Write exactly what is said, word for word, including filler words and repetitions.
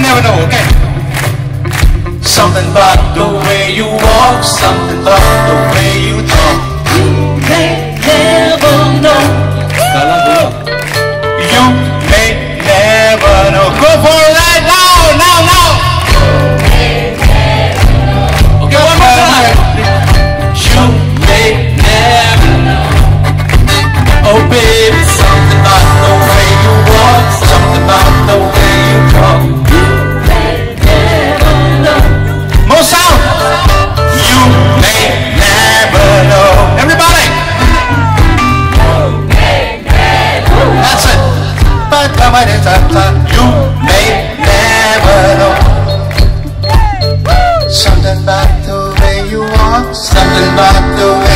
never know, okay? Something about the way you walk, something about the way you talk. You may never know. You may never know. Go for it right now, now, now. Okay, one more time. You may never know. Oh baby, something about the way you walk, something about the way you talk. You may never know. More sound. You may never know. Everybody. That's it. You may never know. Something about the way you walk, something about the way